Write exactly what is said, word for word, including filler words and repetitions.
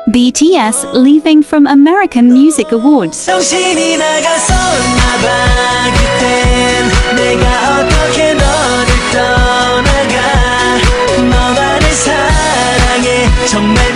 B T S leaving from American Music Awards. 정신이 나갔었나봐. 그땐 내가 어떻게 너를 떠나가. 너만을 사랑해 정말